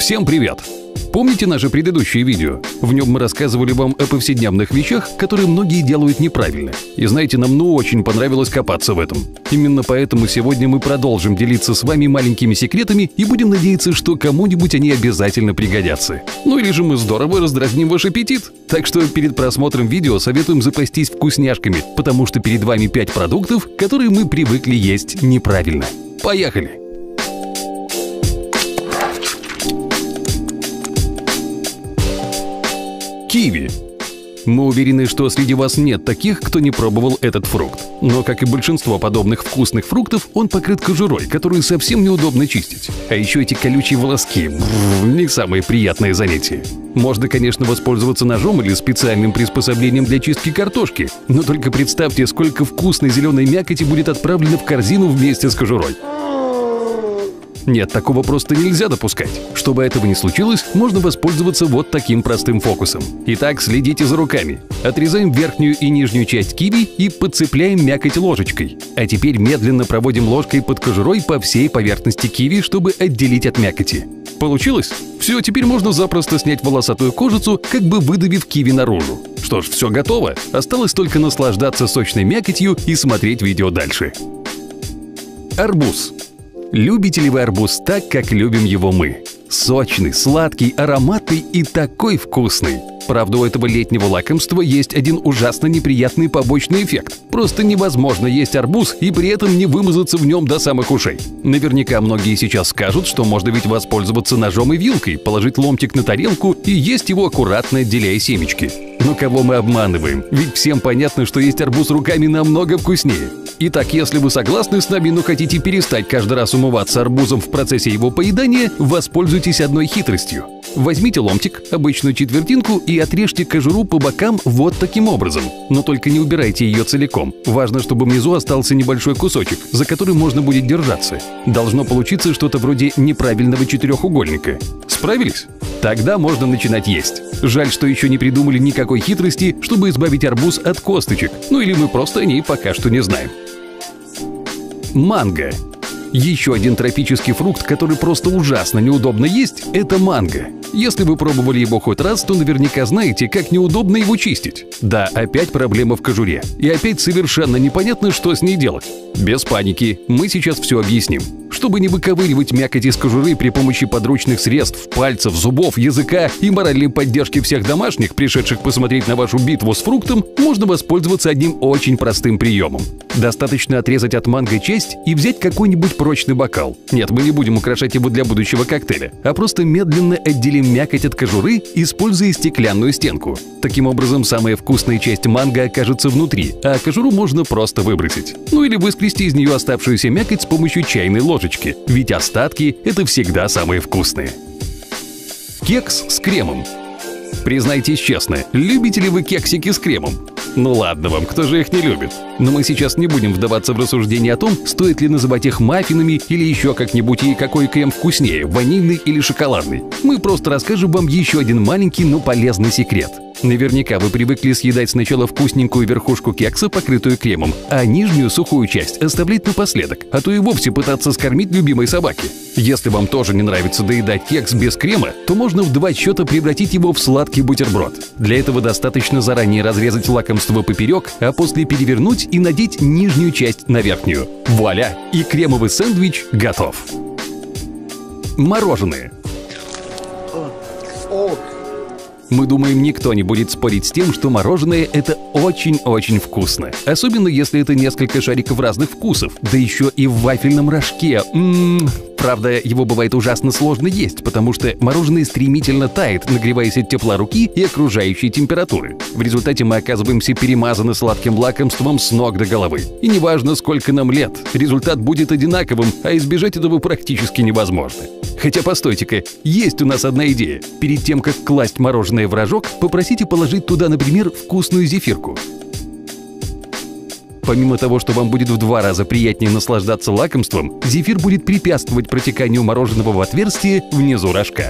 Всем привет! Помните наше предыдущее видео? В нем мы рассказывали вам о повседневных вещах, которые многие делают неправильно. И знаете, нам очень понравилось копаться в этом. Именно поэтому сегодня мы продолжим делиться с вами маленькими секретами и будем надеяться, что кому-нибудь они обязательно пригодятся. Ну или же мы здорово раздразним ваш аппетит. Так что перед просмотром видео советуем запастись вкусняшками, потому что перед вами 5 продуктов, которые мы привыкли есть неправильно. Поехали! Киви. Мы уверены, что среди вас нет таких, кто не пробовал этот фрукт. Но, как и большинство подобных вкусных фруктов, он покрыт кожурой, которую совсем неудобно чистить. А еще эти колючие волоски – не самое приятное занятие. Можно, конечно, воспользоваться ножом или специальным приспособлением для чистки картошки, но только представьте, сколько вкусной зеленой мякоти будет отправлено в корзину вместе с кожурой. Нет, такого просто нельзя допускать. Чтобы этого не случилось, можно воспользоваться вот таким простым фокусом. Итак, следите за руками. Отрезаем верхнюю и нижнюю часть киви и подцепляем мякоть ложечкой. А теперь медленно проводим ложкой под кожурой по всей поверхности киви, чтобы отделить от мякоти. Получилось? Все, теперь можно запросто снять волосатую кожицу, как бы выдавив киви наружу. Что ж, все готово. Осталось только наслаждаться сочной мякотью и смотреть видео дальше. Арбуз. Любите ли вы арбуз так, как любим его мы? Сочный, сладкий, ароматный и такой вкусный. Правда, у этого летнего лакомства есть один ужасно неприятный побочный эффект. Просто невозможно есть арбуз и при этом не вымазаться в нем до самых ушей. Наверняка многие сейчас скажут, что можно ведь воспользоваться ножом и вилкой, положить ломтик на тарелку и есть его аккуратно, отделяя семечки. Но кого мы обманываем? Ведь всем понятно, что есть арбуз руками намного вкуснее. Итак, если вы согласны с нами, но хотите перестать каждый раз умываться арбузом в процессе его поедания, воспользуйтесь одной хитростью. Возьмите ломтик, обычную четвертинку, и отрежьте кожуру по бокам вот таким образом. Но только не убирайте ее целиком. Важно, чтобы внизу остался небольшой кусочек, за который можно будет держаться. Должно получиться что-то вроде неправильного четырехугольника. Справились? Тогда можно начинать есть. Жаль, что еще не придумали никакой хитрости, чтобы избавить арбуз от косточек. Ну или мы просто о ней пока что не знаем. Манго. Еще один тропический фрукт, который просто ужасно неудобно есть, это манго. Если вы пробовали его хоть раз, то наверняка знаете, как неудобно его чистить. Да, опять проблема в кожуре. И опять совершенно непонятно, что с ней делать. Без паники, мы сейчас все объясним. Чтобы не выковыривать мякоть из кожуры при помощи подручных средств, пальцев, зубов, языка и моральной поддержки всех домашних, пришедших посмотреть на вашу битву с фруктом, можно воспользоваться одним очень простым приемом. Достаточно отрезать от манго часть и взять какой-нибудь прочный бокал. Нет, мы не будем украшать его для будущего коктейля, а просто медленно отделим мякоть от кожуры, используя стеклянную стенку. Таким образом, самая вкусная часть манго окажется внутри, а кожуру можно просто выбросить. Ну или выскрести из нее оставшуюся мякоть с помощью чайной ложечки, ведь остатки – это всегда самые вкусные. Кекс с кремом. Признайтесь честно, любите ли вы кексики с кремом? Ну ладно вам, кто же их не любит? Но мы сейчас не будем вдаваться в рассуждения о том, стоит ли называть их маффинами или еще как-нибудь и какой крем вкуснее, ванильный или шоколадный. Мы просто расскажем вам еще один маленький, но полезный секрет. Наверняка вы привыкли съедать сначала вкусненькую верхушку кекса, покрытую кремом, а нижнюю сухую часть оставлять напоследок, а то и вовсе пытаться скормить любимой собаке. Если вам тоже не нравится доедать кекс без крема, то можно в 2 счета превратить его в сладкий бутерброд. Для этого достаточно заранее разрезать лакомство поперек, а после перевернуть и надеть нижнюю часть на верхнюю. Вуаля! И кремовый сэндвич готов. Мороженое. Мы думаем, никто не будет спорить с тем, что мороженое – это очень-очень вкусно. Особенно, если это несколько шариков разных вкусов, да еще и в вафельном рожке. Правда, его бывает ужасно сложно есть, потому что мороженое стремительно тает, нагреваясь от тепла руки и окружающей температуры. В результате мы оказываемся перемазаны сладким лакомством с ног до головы. И неважно, сколько нам лет, результат будет одинаковым, а избежать этого практически невозможно. Хотя, постойте-ка, есть у нас одна идея. Перед тем, как класть мороженое в рожок, попросите положить туда, например, вкусную зефирку. Помимо того, что вам будет в 2 раза приятнее наслаждаться лакомством, зефир будет препятствовать протеканию мороженого в отверстие внизу рожка.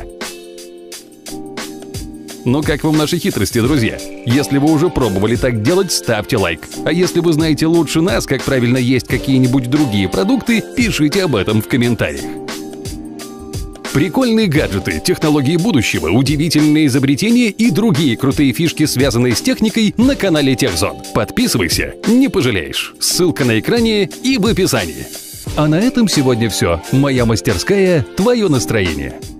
Ну как вам наши хитрости, друзья? Если вы уже пробовали так делать, ставьте лайк. А если вы знаете лучше нас, как правильно есть какие-нибудь другие продукты, пишите об этом в комментариях. Прикольные гаджеты, технологии будущего, удивительные изобретения и другие крутые фишки, связанные с техникой, на канале Техзон. Подписывайся, не пожалеешь. Ссылка на экране и в описании. А на этом сегодня все. Моя мастерская, твое настроение.